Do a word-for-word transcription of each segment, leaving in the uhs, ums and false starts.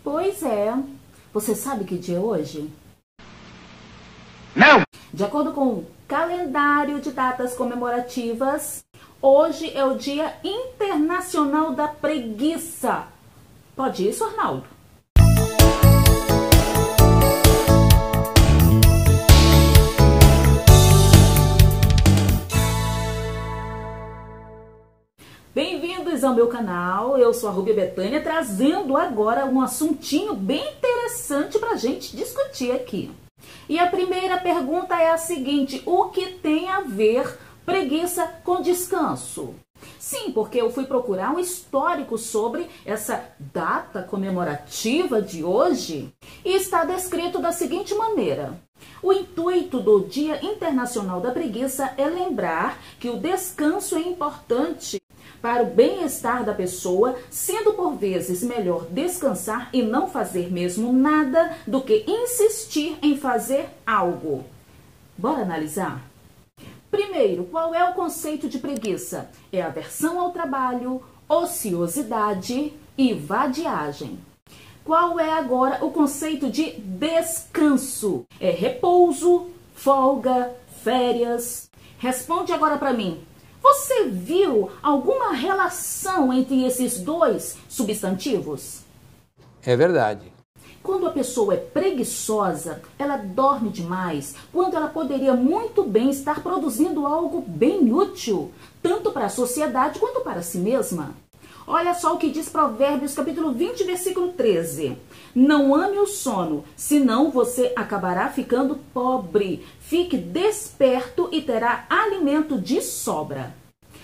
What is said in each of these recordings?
Pois é. Você sabe que dia é hoje? Não! De acordo com o calendário de datas comemorativas, hoje é o Dia Internacional da Preguiça. Pode isso, Arnaldo? Bem-vindos ao meu canal, eu sou a Rúbia Betânia, trazendo agora um assuntinho bem interessante para a gente discutir aqui. E a primeira pergunta é a seguinte: o que tem a ver preguiça com descanso? Sim, porque eu fui procurar um histórico sobre essa data comemorativa de hoje e está descrito da seguinte maneira: o intuito do Dia Internacional da Preguiça é lembrar que o descanso é importante para o bem-estar da pessoa, sendo por vezes melhor descansar e não fazer mesmo nada do que insistir em fazer algo. Bora analisar? Primeiro, qual é o conceito de preguiça? É aversão ao trabalho, ociosidade e vadiagem. Qual é agora o conceito de descanso? É repouso, folga, férias. Responde agora para mim. Você viu alguma relação entre esses dois substantivos? É verdade. Quando a pessoa é preguiçosa, ela dorme demais, quando ela poderia muito bem estar produzindo algo bem útil, tanto para a sociedade quanto para si mesma. Olha só o que diz Provérbios capítulo vinte, versículo treze. Não ame o sono, senão você acabará ficando pobre. Fique desperto e terá alimento de sobra.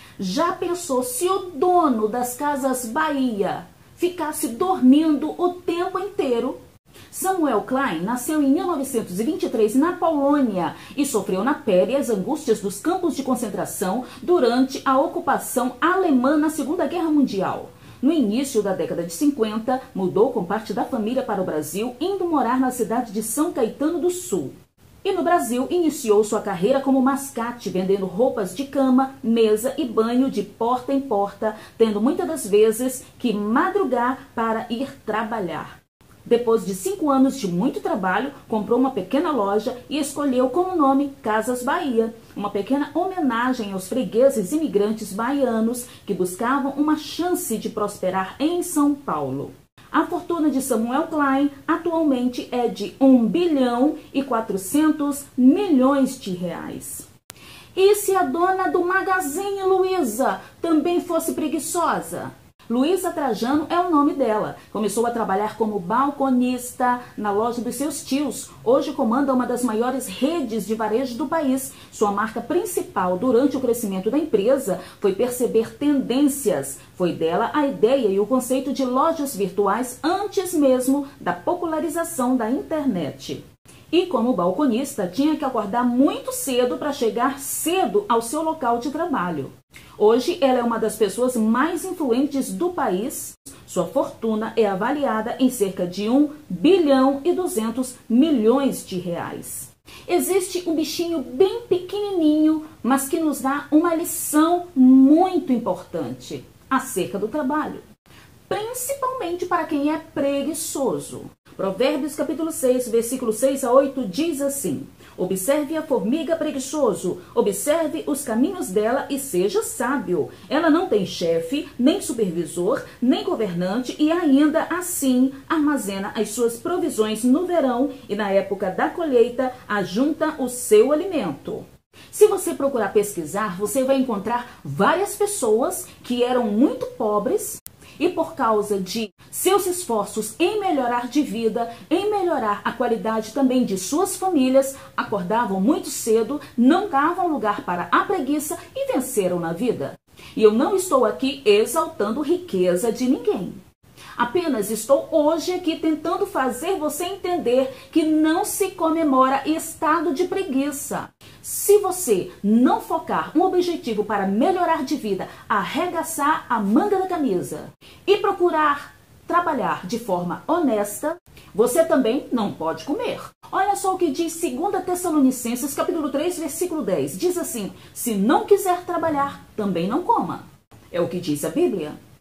Já pensou se o dono das Casas Bahia ficasse dormindo o tempo inteiro? Samuel Klein nasceu em mil novecentos e vinte e três na Polônia e sofreu na pele as angústias dos campos de concentração durante a ocupação alemã na Segunda Guerra Mundial. No início da década de cinquenta, mudou com parte da família para o Brasil, indo morar na cidade de São Caetano do Sul. E no Brasil, iniciou sua carreira como mascate, vendendo roupas de cama, mesa e banho de porta em porta, tendo muitas das vezes que madrugar para ir trabalhar. Depois de cinco anos de muito trabalho, comprou uma pequena loja e escolheu como nome Casas Bahia, uma pequena homenagem aos fregueses imigrantes baianos que buscavam uma chance de prosperar em São Paulo. A fortuna de Samuel Klein atualmente é de um bilhão e quatrocentos milhões de reais. E se a dona do Magazine Luiza também fosse preguiçosa? Luiza Trajano é o nome dela. Começou a trabalhar como balconista na loja dos seus tios. Hoje comanda uma das maiores redes de varejo do país. Sua marca principal durante o crescimento da empresa foi perceber tendências. Foi dela a ideia e o conceito de lojas virtuais antes mesmo da popularização da internet. E como balconista, tinha que acordar muito cedo para chegar cedo ao seu local de trabalho. Hoje, ela é uma das pessoas mais influentes do país. Sua fortuna é avaliada em cerca de um bilhão e duzentos milhões de reais. Existe um bichinho bem pequenininho, mas que nos dá uma lição muito importante acerca do trabalho, principalmente para quem é preguiçoso. Provérbios capítulo seis, versículo seis a oito diz assim: observe a formiga preguiçoso, observe os caminhos dela e seja sábio. Ela não tem chefe, nem supervisor, nem governante e ainda assim armazena as suas provisões no verão e na época da colheita ajunta o seu alimento. Se você procurar pesquisar, você vai encontrar várias pessoas que eram muito pobres e por causa de seus esforços em melhorar de vida, em melhorar a qualidade também de suas famílias, acordavam muito cedo, não davam lugar para a preguiça e venceram na vida. E eu não estou aqui exaltando riqueza de ninguém. Apenas estou hoje aqui tentando fazer você entender que não se comemora estado de preguiça. Se você não focar um objetivo para melhorar de vida, arregaçar a manga da camisa e procurar trabalhar de forma honesta, você também não pode comer. Olha só o que diz segunda Tessalonicenses, capítulo três, versículo dez. Diz assim: se não quiser trabalhar, também não coma. É o que diz a Bíblia.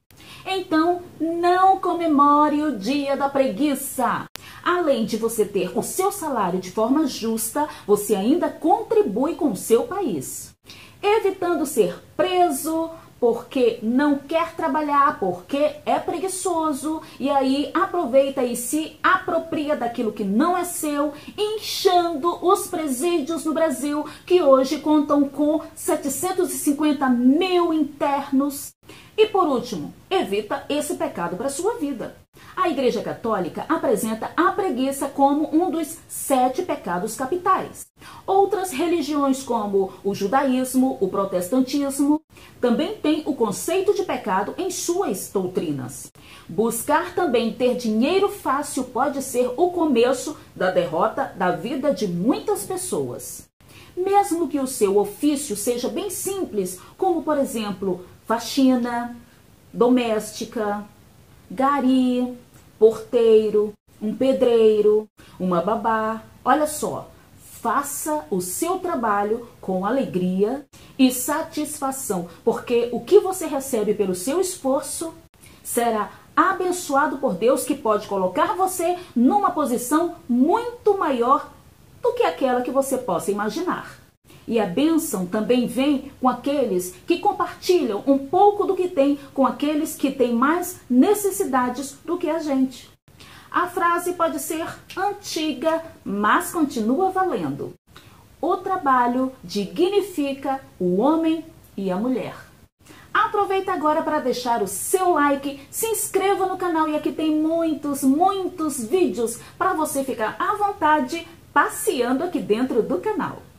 Então, não comemore o dia da preguiça. Além de você ter o seu salário de forma justa, você ainda contribui com o seu país, evitando ser preso porque não quer trabalhar, porque é preguiçoso, e aí aproveita e se apropria daquilo que não é seu, inchando os presídios no Brasil, que hoje contam com setecentos e cinquenta mil internos. E por último, evita esse pecado para a sua vida. A Igreja Católica apresenta a preguiça como um dos sete pecados capitais. Outras religiões, como o judaísmo, o protestantismo, também têm o conceito de pecado em suas doutrinas. Buscar também ter dinheiro fácil pode ser o começo da derrota da vida de muitas pessoas. Mesmo que o seu ofício seja bem simples, como por exemplo, faxina, doméstica, gari, porteiro, um pedreiro, uma babá. Olha só, faça o seu trabalho com alegria e satisfação, porque o que você recebe pelo seu esforço será abençoado por Deus, que pode colocar você numa posição muito maior do que aquela que você possa imaginar. E a bênção também vem com aqueles que compartilham um pouco do que tem com aqueles que têm mais necessidades do que a gente. A frase pode ser antiga, mas continua valendo. O trabalho dignifica o homem e a mulher. Aproveita agora para deixar o seu like, se inscreva no canal, e aqui tem muitos, muitos vídeos para você ficar à vontade passeando aqui dentro do canal.